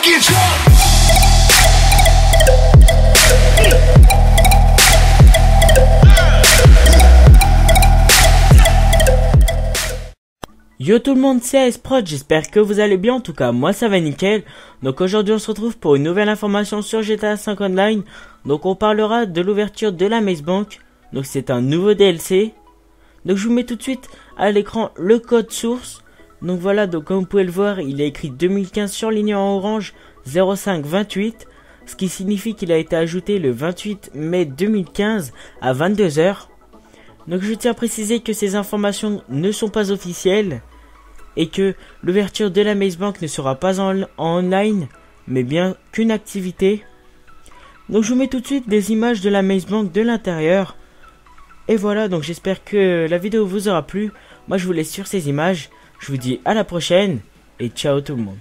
get drunk. Yo tout le monde, c'est AS-Prod, j'espère que vous allez bien, en tout cas moi ça va nickel. Donc aujourd'hui on se retrouve pour une nouvelle information sur GTA 5 Online. Donc on parlera de l'ouverture de la Maze Bank, donc c'est un nouveau DLC. Donc je vous mets tout de suite à l'écran le code source. Donc voilà, donc comme vous pouvez le voir, il est écrit 2015 surligné en orange 0528. Ce qui signifie qu'il a été ajouté le 28 mai 2015 à 22 h. Donc je tiens à préciser que ces informations ne sont pas officielles et que l'ouverture de la Maze Bank ne sera pas en online mais bien qu'une activité. Donc je vous mets tout de suite des images de la Maze Bank de l'intérieur. Et voilà, donc j'espère que la vidéo vous aura plu. Moi je vous laisse sur ces images. Je vous dis à la prochaine et ciao tout le monde.